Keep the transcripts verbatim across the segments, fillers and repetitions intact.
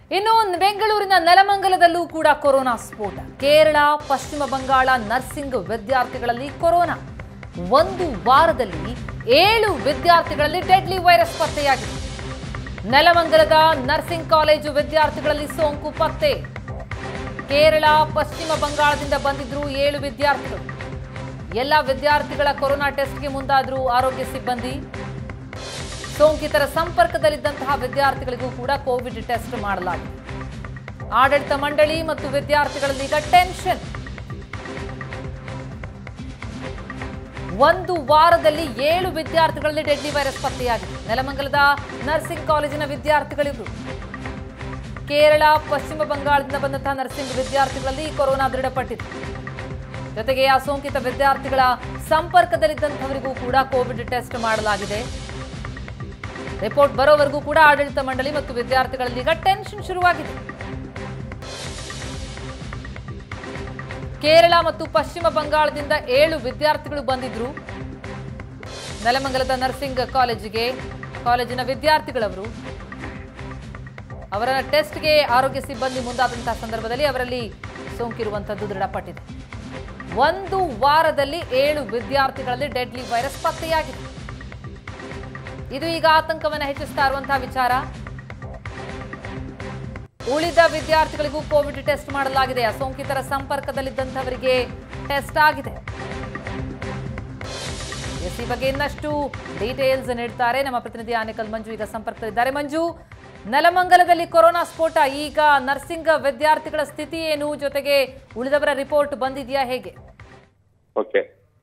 ಇನ್ನು ಬೆಂಗಳೂರಿನ ನೆಲಮಂಗಲದಲ್ಲೂ ಕೂಡ ಕೊರೋನಾ ಸ್ಫೋಟ. ಕೇರಳ, ಪಶ್ಚಿಮ ಬಂಗಾಳ ನರ್ಸಿಂಗ್ ವಿದ್ಯಾರ್ಥಿಗಳಲ್ಲಿ ಕೊರೋನಾ. ಒಂದು ವಾರದಲ್ಲಿ ಏಳು ವಿದ್ಯಾರ್ಥಿಗಳಲ್ಲಿ ಡೆಡ್ಲಿ ವೈರಸ್ ಪತ್ತೆಯಾಗಿದೆ. ನೆಲಮಂಗಲದ ನರ್ಸಿಂಗ್ ಕಾಲೇಜು ವಿದ್ಯಾರ್ಥಿಗಳಲ್ಲಿ ಸೋಂಕು ಪತ್ತೆ. ಕೇರಳ, ಪಶ್ಚಿಮ ಬಂಗಾಳದಿಂದ ಬಂದಿದ್ರು ಏಳು ವಿದ್ಯಾರ್ಥಿಗಳು. ಎಲ್ಲ ವಿದ್ಯಾರ್ಥಿಗಳ ಕೊರೋನಾ ಟೆಸ್ಟ್ಗೆ ಮುಂದಾದ್ರು ಆರೋಗ್ಯ ಸಿಬ್ಬಂದಿ. ಸೋಂಕಿತರ ಸಂಪರ್ಕದಲ್ಲಿದ್ದಂತಹ ವಿದ್ಯಾರ್ಥಿಗಳಿಗೂ ಕೂಡ ಕೋವಿಡ್ ಟೆಸ್ಟ್ ಮಾಡಲಾಗಿದೆ. ಆಡಳಿತ ಮಂಡಳಿ ಮತ್ತು ವಿದ್ಯಾರ್ಥಿಗಳಲ್ಲಿ ಈಗ ಟೆನ್ಷನ್. ಒಂದು ವಾರದಲ್ಲಿ ಏಳು ವಿದ್ಯಾರ್ಥಿಗಳಲ್ಲಿ ಡೆಡ್ಲಿ ವೈರಸ್ ಪತ್ತೆಯಾಗಿದೆ. ನೆಲಮಂಗಲದ ನರ್ಸಿಂಗ್ ಕಾಲೇಜಿನ ವಿದ್ಯಾರ್ಥಿಗಳಿಗೂ, ಕೇರಳ, ಪಶ್ಚಿಮ ಬಂಗಾಳದಿಂದ ಬಂದಂತಹ ನರ್ಸಿಂಗ್ ವಿದ್ಯಾರ್ಥಿಗಳಲ್ಲಿ ಕೊರೋನಾ ದೃಢಪಟ್ಟಿದೆ. ಜೊತೆಗೆ ಆ ಸೋಂಕಿತ ವಿದ್ಯಾರ್ಥಿಗಳ ಸಂಪರ್ಕದಲ್ಲಿದ್ದಂಥವರಿಗೂ ಕೂಡ ಕೋವಿಡ್ ಟೆಸ್ಟ್ ಮಾಡಲಾಗಿದೆ. ರಿಪೋರ್ಟ್ ಬರೋವರೆಗೂ ಕೂಡ ಆಡಳಿತ ಮಂಡಳಿ ಮತ್ತು ವಿದ್ಯಾರ್ಥಿಗಳಲ್ಲಿ ಈಗ ಟೆನ್ಷನ್ ಶುರುವಾಗಿದೆ. ಕೇರಳ ಮತ್ತು ಪಶ್ಚಿಮ ಬಂಗಾಳದಿಂದ ಏಳು ವಿದ್ಯಾರ್ಥಿಗಳು ಬಂದಿದ್ರು ನೆಲಮಂಗಲದ ನರ್ಸಿಂಗ್ ಕಾಲೇಜಿಗೆ. ಕಾಲೇಜಿನ ವಿದ್ಯಾರ್ಥಿಗಳವರು ಅವರ ಟೆಸ್ಟ್ಗೆ ಆರೋಗ್ಯ ಸಿಬ್ಬಂದಿ ಮುಂದಾದಂತಹ ಸಂದರ್ಭದಲ್ಲಿ ಅವರಲ್ಲಿ ಸೋಂಕಿರುವಂತದ್ದು ದೃಢಪಟ್ಟಿದೆ. ಒಂದು ವಾರದಲ್ಲಿ ಏಳು ವಿದ್ಯಾರ್ಥಿಗಳಲ್ಲಿ ಡೆಡ್ಲಿ ವೈರಸ್ ಪತ್ತೆಯಾಗಿದೆ. ಇದು ಈಗ ಆತಂಕವನ್ನು ಹೆಚ್ಚಿಸ್ತಾ ಇರುವಂತಹ ವಿಚಾರ. ಉಳಿದ ವಿದ್ಯಾರ್ಥಿಗಳಿಗೂ ಕೋವಿಡ್ ಟೆಸ್ಟ್ ಮಾಡಲಾಗಿದೆ. ಸೋಂಕಿತರ ಸಂಪರ್ಕದಲ್ಲಿದ್ದಂಥವರಿಗೆ ಟೆಸ್ಟ್ ಆಗಿದೆ. ಈ ಬಗ್ಗೆ ಇನ್ನಷ್ಟು ಡೀಟೇಲ್ಸ್ ನೀಡ್ತಾರೆ ನಮ್ಮ ಪ್ರತಿನಿಧಿ ಆನೇಕಲ್ ಮಂಜು. ಈಗ ಸಂಪರ್ಕದಲ್ಲಿದ್ದಾರೆ. ಮಂಜು, ನೆಲಮಂಗಲದಲ್ಲಿ ಕೊರೋನಾ ಸ್ಫೋಟ, ಈಗ ನರ್ಸಿಂಗ್ ವಿದ್ಯಾರ್ಥಿಗಳ ಸ್ಥಿತಿ ಏನು, ಜೊತೆಗೆ ಉಳಿದವರ ರಿಪೋರ್ಟ್ ಬಂದಿದೆಯಾ, ಹೇಗೆ? ಓಕೆ,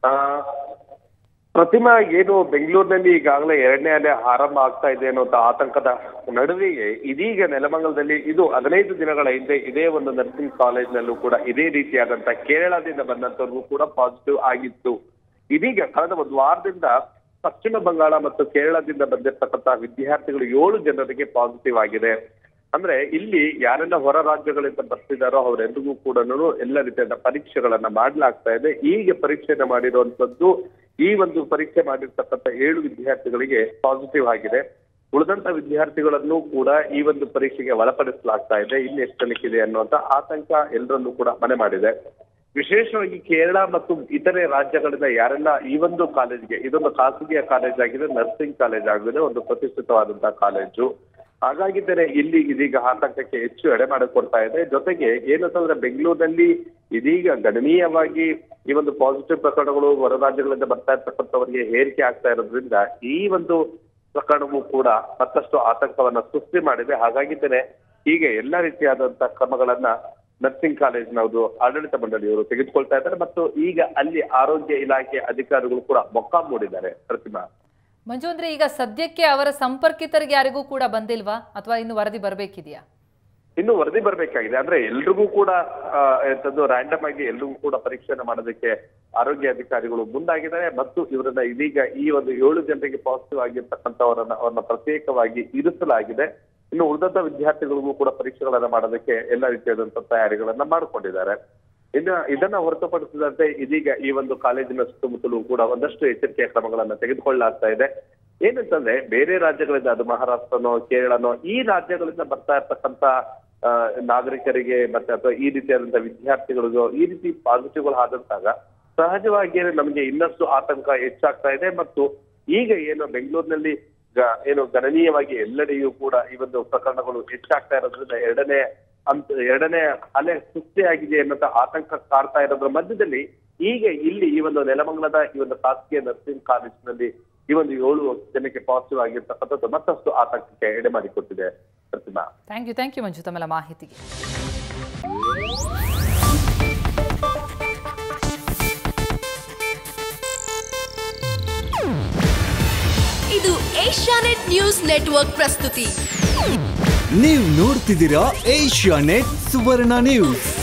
ಪ್ರತಿಮಾ, ಏನು ಬೆಂಗಳೂರಿನಲ್ಲಿ ಈಗಾಗಲೇ ಎರಡನೇ ಅಲೆ ಆರಂಭ ಆಗ್ತಾ ಇದೆ ಅನ್ನುವಂತ ಆತಂಕದ ನಡುವೆಯೇ ಇದೀಗ ನೆಲಮಂಗಲದಲ್ಲಿ ಇದು ಹದಿನೈದು ದಿನಗಳ ಹಿಂದೆ ಇದೇ ಒಂದು ನರ್ಸಿಂಗ್ ಕಾಲೇಜ್ನಲ್ಲೂ ಕೂಡ ಇದೇ ರೀತಿಯಾದಂತ ಕೇರಳದಿಂದ ಬಂದಂತವ್ರಿಗೂ ಕೂಡ ಪಾಸಿಟಿವ್ ಆಗಿತ್ತು. ಇದೀಗ ಕಳೆದ ಒಂದು ವಾರದಿಂದ ಪಶ್ಚಿಮ ಬಂಗಾಳ ಮತ್ತು ಕೇರಳದಿಂದ ಬಂದಿರತಕ್ಕಂತಹ ವಿದ್ಯಾರ್ಥಿಗಳು ಏಳು ಜನರಿಗೆ ಪಾಸಿಟಿವ್ ಆಗಿದೆ. ಅಂದ್ರೆ ಇಲ್ಲಿ ಯಾರೆಲ್ಲ ಹೊರ ರಾಜ್ಯಗಳಿಂದ ಬರ್ತಿದಾರೋ ಅವರೆಲ್ಲರಿಗೂ ಕೂಡ ಎಲ್ಲ ರೀತಿಯಾದ ಪರೀಕ್ಷೆಗಳನ್ನ ಮಾಡ್ಲಾಗ್ತಾ ಇದೆ. ಈಗ ಪರೀಕ್ಷೆನ ಮಾಡಿರುವಂತದ್ದು ಈ ಒಂದು ಪರೀಕ್ಷೆ ಮಾಡಿರ್ತಕ್ಕಂಥ ಏಳು ವಿದ್ಯಾರ್ಥಿಗಳಿಗೆ ಪಾಸಿಟಿವ್ ಆಗಿದೆ. ಉಳಿದಂತ ವಿದ್ಯಾರ್ಥಿಗಳನ್ನು ಕೂಡ ಈ ಒಂದು ಪರೀಕ್ಷೆಗೆ ಒಳಪಡಿಸಲಾಗ್ತಾ ಇದೆ. ಇನ್ನು ಎಷ್ಟಲಿಕ್ಕಿದೆ ಅನ್ನುವಂತ ಆತಂಕ ಎಲ್ಲರನ್ನೂ ಕೂಡ ಮನೆ ಮಾಡಿದೆ. ವಿಶೇಷವಾಗಿ ಕೇರಳ ಮತ್ತು ಇತರೆ ರಾಜ್ಯಗಳಿಂದ ಯಾರೆಲ್ಲ ಈ ಒಂದು ಕಾಲೇಜ್ಗೆ, ಇದೊಂದು ಖಾಸಗಿಯ ಕಾಲೇಜ್ ಆಗಿದೆ, ನರ್ಸಿಂಗ್ ಕಾಲೇಜ್ ಆಗಿದೆ, ಒಂದು ಪ್ರತಿಷ್ಠಿತವಾದಂತಹ ಕಾಲೇಜು. ಹಾಗಾಗಿದ್ದರೆ ಇಲ್ಲಿ ಇದೀಗ ಆತಂಕಕ್ಕೆ ಹೆಚ್ಚು ಎಡೆ ಮಾಡಿಕೊಡ್ತಾ ಇದೆ. ಜೊತೆಗೆ ಏನಂತಂದ್ರೆ ಬೆಂಗಳೂರಿನಲ್ಲಿ ಇದೀಗ ಗಣನೀಯವಾಗಿ ಈ ಒಂದು ಪಾಸಿಟಿವ್ ಪ್ರಕರಣಗಳು ಹೊರ ರಾಜ್ಯಗಳಿಂದ ಬರ್ತಾ ಇರ್ತಕ್ಕಂಥವರಿಗೆ ಏರಿಕೆ ಆಗ್ತಾ ಇರೋದ್ರಿಂದ ಈ ಒಂದು ಪ್ರಕರಣವೂ ಕೂಡ ಮತ್ತಷ್ಟು ಆತಂಕವನ್ನ ಸೃಷ್ಟಿ ಮಾಡಿದೆ. ಹಾಗಾಗಿದ್ದರೆ ಹೀಗೆ ಎಲ್ಲಾ ರೀತಿಯಾದಂತಹ ಕ್ರಮಗಳನ್ನ ನರ್ಸಿಂಗ್ ಕಾಲೇಜಿನವರು ಆಡಳಿತ ಮಂಡಳಿಯವರು ತೆಗೆದುಕೊಳ್ತಾ ಇದ್ದಾರೆ ಮತ್ತು ಈಗ ಅಲ್ಲಿ ಆರೋಗ್ಯ ಇಲಾಖೆ ಅಧಿಕಾರಿಗಳು ಕೂಡ ಮೊಕ್ಕಾಂ ಹೂಡಿದ್ದಾರೆ. ಪ್ರತಿಮಾ, ಮಂಜು, ಅಂದ್ರೆ ಈಗ ಸದ್ಯಕ್ಕೆ ಅವರ ಸಂಪರ್ಕಿತರಿಗೆ ಯಾರಿಗೂ ಕೂಡ ಬಂದಿಲ್ವಾ, ಅಥವಾ ಇನ್ನು ವರದಿ ಬರಬೇಕಿದೆಯಾ? ಇನ್ನು ವರದಿ ಬರ್ಬೇಕಾಗಿದೆ. ಅಂದ್ರೆ ಎಲ್ರಿಗೂ ಕೂಡ ಎಂತದ್ದು ರ್ಯಾಂಡಮ್ ಆಗಿ ಎಲ್ರಿಗೂ ಕೂಡ ಪರೀಕ್ಷೆಯನ್ನು ಮಾಡೋದಕ್ಕೆ ಆರೋಗ್ಯ ಅಧಿಕಾರಿಗಳು ಮುಂದಾಗಿದ್ದಾರೆ ಮತ್ತು ಇವರನ್ನ ಇದೀಗ ಈ ಒಂದು ಏಳು ಜನರಿಗೆ ಪಾಸಿಟಿವ್ ಆಗಿರ್ತಕ್ಕಂಥವರನ್ನ ಅವ್ರನ್ನ ಪ್ರತ್ಯೇಕವಾಗಿ ಇರಿಸಲಾಗಿದೆ. ಇನ್ನು ಉಳಿದಂತ ವಿದ್ಯಾರ್ಥಿಗಳಿಗೂ ಕೂಡ ಪರೀಕ್ಷೆಗಳನ್ನ ಮಾಡೋದಕ್ಕೆ ಎಲ್ಲ ರೀತಿಯಾದಂತಹ ತಯಾರಿಗಳನ್ನ ಮಾಡಿಕೊಂಡಿದ್ದಾರೆ. ಇನ್ನು ಇದನ್ನ ಹೊರತುಪಡಿಸಿದಂತೆ ಇದೀಗ ಈ ಒಂದು ಕಾಲೇಜಿನ ಸುತ್ತಮುತ್ತಲೂ ಕೂಡ ಒಂದಷ್ಟು ಎಚ್ಚರಿಕೆಯ ಕ್ರಮಗಳನ್ನ ತೆಗೆದುಕೊಳ್ಳಲಾಗ್ತಾ ಇದೆ. ಏನಂತಂದ್ರೆ ಬೇರೆ ರಾಜ್ಯಗಳಿಂದ, ಅದು ಮಹಾರಾಷ್ಟ್ರನೋ ಕೇರಳನೋ, ಈ ರಾಜ್ಯಗಳಿಂದ ಬರ್ತಾ ಇರ್ತಕ್ಕಂಥ ನಾಗರಿಕರಿಗೆ ಮತ್ತೆ ಅಥವಾ ಈ ರೀತಿಯಾದಂತಹ ವಿದ್ಯಾರ್ಥಿಗಳಿಗೂ ಈ ರೀತಿ ಪಾಸಿಟಿವ್ಗಳು ಆದಂತಾಗ ಸಹಜವಾಗಿ ನಮಗೆ ಇನ್ನಷ್ಟು ಆತಂಕ ಹೆಚ್ಚಾಗ್ತಾ ಇದೆ. ಮತ್ತು ಈಗ ಏನು ಬೆಂಗಳೂರಿನಲ್ಲಿ ಏನು ಗಣನೀಯವಾಗಿ ಎಲ್ಲೆಡೆಯೂ ಕೂಡ ಈ ಒಂದು ಪ್ರಕರಣಗಳು ಹೆಚ್ಚಾಗ್ತಾ ಇರೋದ್ರಿಂದ ಎರಡನೇ ಅಂತ ಎರಡನೇ ಅಲೆ ಸೃಷ್ಟಿಯಾಗಿದೆ ಅನ್ನೋ ಆತಂಕ ಕಾಡ್ತಾ ಇರೋದ್ರ ಮಧ್ಯದಲ್ಲಿ ಈಗ ಇಲ್ಲಿ ಈ ಒಂದು ನೆಲಮಂಗಲದ ಈ ಒಂದು ಖಾಸಗಿ ನರ್ಸಿಂಗ್ ಕಾಲೇಜಿನಲ್ಲಿ ಈ ಒಂದು ಏಳು ಜನಕ್ಕೆ ಪಾಸಿಟಿವ್ ಆಗಿರ್ತಕ್ಕಂಥದ್ದು ಮತ್ತಷ್ಟು ಆತಂಕಕ್ಕೆ ಎಡೆ ಮಾಡಿಕೊಟ್ಟಿದೆ. Pratima, thank you thank you Manju ತಮ್ಮೆಲ್ಲ ಮಾಹಿತಿಗೆ. ಇದು ಏಷ್ಯಾನೆಟ್ ನ್ಯೂಸ್ ನೆಟ್ವರ್ಕ್ ಪ್ರಸ್ತುತಿ. ನೀವು ನೋಡ್ತಿದ್ದೀರಾ ಏಷ್ಯಾನೆಟ್ ಸುವರ್ಣ ನ್ಯೂಸ್.